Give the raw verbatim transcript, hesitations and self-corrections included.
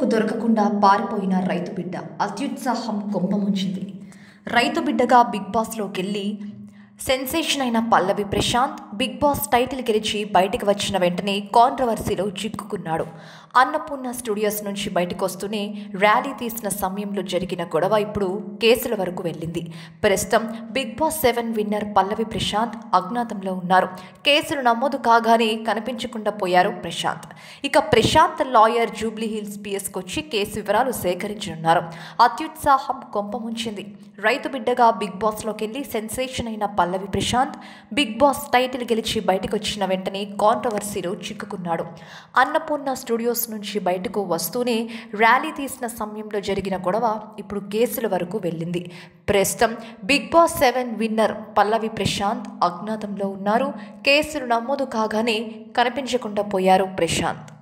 పోషకులకు దొరకకుండా పారిపోయిన రైతు బిడ్డ అత్యుత్సాహం కొంపముంచింది. రైతు బిడ్డగా బిగ్ బాస్లోకెళ్లి సెన్సేషన్ అయిన Pallavi Prashanth Bigg Boss title గెలిచి బయటికి వచ్చిన వెంటనే కాంట్రవర్సీలో చిక్కుకున్నాడు. అన్నపూర్ణ స్టూడియోస్ నుంచి బయటకు వస్తూనే ర్యాలీ తీసిన సమయంలో జరిగిన గొడవ ఇప్పుడు కేసుల వరకు వెళ్ళింది. ప్రస్తుతం Bigg Boss seven winner Pallavi Prashanth అజ్ఞాతంలో ఉన్నారు. కేసులు నమోదు కాగానే కనిపించకుండా పోయారు ప్రశాంత్. ఇక ప్రశాంత్ లాయర్ జూబ్లీ హిల్స్ పిఎస్కి వచ్చి కేసు వివరాలు సేకరించనున్నారు. అత్యుత్సాహం కొంపముంచింది. రైతు బిడ్డగా బిగ్ బాస్లోకి వెళ్ళి సెన్సేషన్ అయిన Pallavi Prashanth Bigg Boss title గెలిచి బయటకు వచ్చిన వెంటనే కాంట్రవర్సీలో చిక్కుకున్నాడు. అన్నపూర్ణ స్టూడియోస్ నుంచి బయటకు వస్తూనే ర్యాలీ తీసిన సమయంలో జరిగిన గొడవ ఇప్పుడు కేసుల వరకు వెళ్ళింది. ప్రస్తుతం Bigg Boss seven winner Pallavi Prashanth అజ్ఞాతంలో ఉన్నారు. కేసులు నమోదు కాగానే కనిపించకుండా పోయారు ప్రశాంత్.